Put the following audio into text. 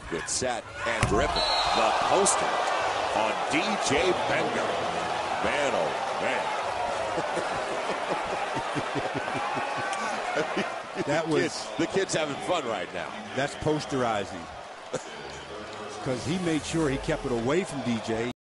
Good set and driven. The poster on DJ Mbenga. Man, oh man. That was the kid's having fun right now. That's posterizing. Because he made sure he kept it away from DJ.